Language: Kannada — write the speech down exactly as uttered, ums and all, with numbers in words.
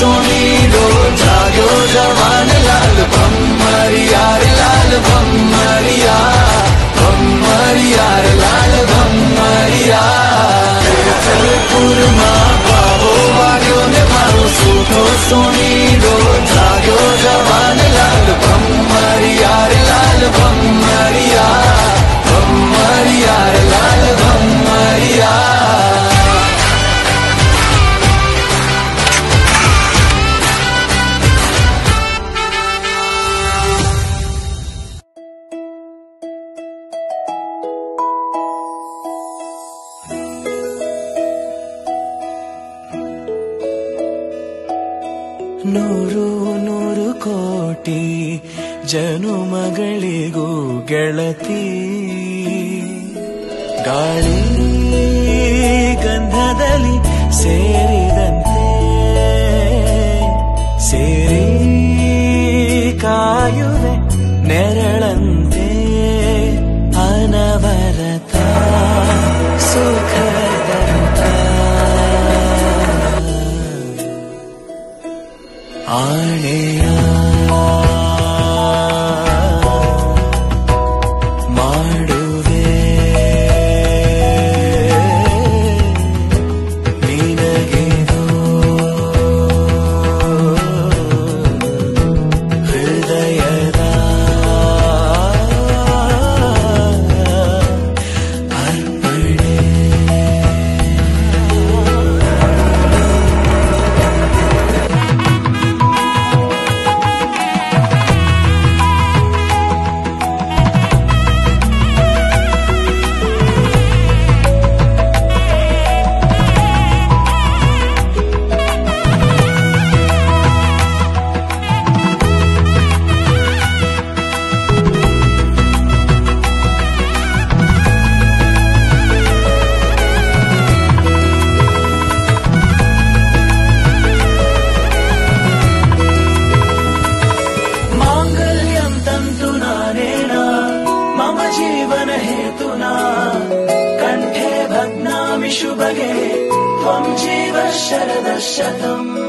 सोनी रो जागो जवान लाल भम्मरिया रे लाल भम्मरिया भम्मरिया रे लाल भम्मरिया चल कुरमा बाबो वाग्यो ने मारो सूठो सोनी रो जागो जवान लाल भम्मरिया रे लाल भम्मरिया भम्मरिया रे लाल भम्मरिया ನೂರು ನೂರು ಕೋಟಿ ಜನುಮಗಳಿಗೂ ಗೆಳತಿ ಗಾಳಿ ಗಂಧದಲ್ಲಿ ಸೇರಿದಂತೆ ಸೇರಿ ಕಾಯುವೆ ನೆರಳಂತೆ ಅನವರತ ಸುಖದಂತ ಆಣೆಯ ಮಾಡುವೆ ನಿನಗೆದೋ ಹೃದಯದ ಅರ್ಪಣೆ शुभगे त्वं जीव शरदशतम्